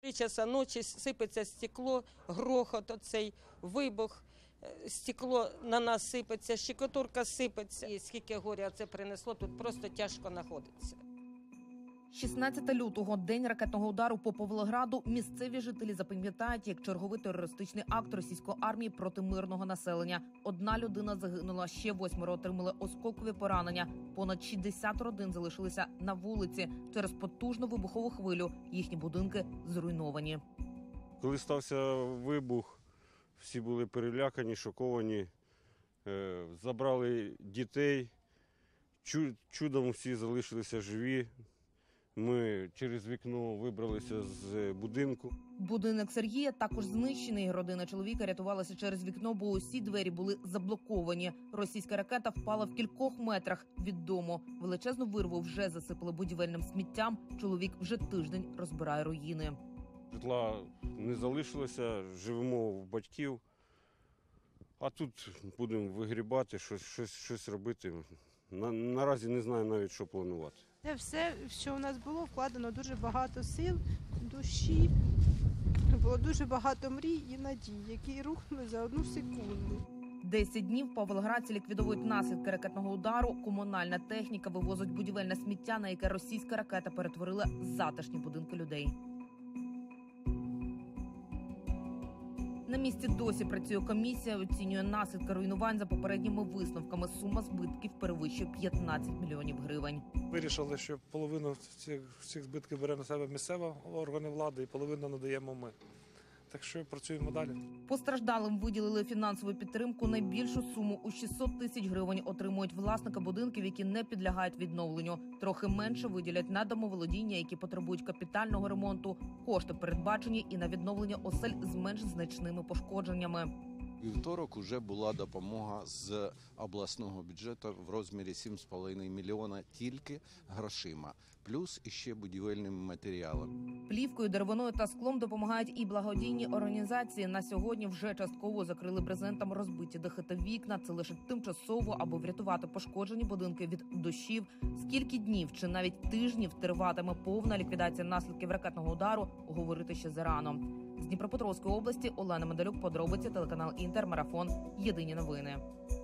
3 часа ночі сипеться стекло, грохот оцей, вибух, стекло на нас сипеться, щекотурка сипеться. І скільки горя це принесло, тут просто тяжко знаходиться. 16 лютого – день ракетного удару по Павлограду. Місцеві жителі запам'ятають як черговий терористичний акт російської армії проти мирного населення. 1 людина загинула, ще 8 отримали осколкові поранення. Понад 60 родин залишилися на вулиці через потужну вибухову хвилю. Їхні будинки зруйновані. Коли стався вибух, всі були перелякані, шоковані. Забрали дітей. Чудом всі залишилися живі. Ми через вікно вибралися з будинку. Будинок Сергія також знищений. Родина чоловіка рятувалася через вікно, бо усі двері були заблоковані. Російська ракета впала в кількох метрах від дому. Величезну вирву вже засипали будівельним сміттям. Чоловік вже тиждень розбирає руїни. Житла не залишилося, живемо в батьків. А тут будемо вигрібати, щось робити. Наразі не знаю навіть, що планувати. Це все, що у нас було, вкладено дуже багато сил, душі, було дуже багато мрій і надій, які рухнули за 1 секунду. 10 днів павлоградці ліквідовують наслідки ракетного удару. Комунальна техніка вивозить будівельне сміття, на яке російська ракета перетворила затишні будинки людей. На місці досі працює комісія, оцінює наслідки руйнувань за попередніми висновками. Сума збитків перевищує 15 мільйонів гривень. Вирішили, що половину цих збитків бере на себе місцева органи влади і половину надаємо ми. Так що працюємо далі. Постраждалим виділили фінансову підтримку. Найбільшу суму у 600 тисяч гривень отримують власники будинків, які не підлягають відновленню. Трохи менше виділять на домоволодіння, які потребують капітального ремонту. Кошти передбачені і на відновлення осель з менш значними пошкодженнями. Вівторок уже була допомога з обласного бюджету в розмірі 7,5 мільйона тільки грошима, плюс іще будівельними матеріалами. Плівкою, деревиною та склом допомагають і благодійні організації. На сьогодні вже частково закрили брезентом розбиті дахи та вікна. Це лише тимчасово, аби врятувати пошкоджені будинки від дощів. Скільки днів чи навіть тижнів триватиме повна ліквідація наслідків ракетного удару, говорити ще зарано. З Дніпропетровської області Олена Медалюк, подробиці, телеканал Інтер, Марафон, Єдині новини.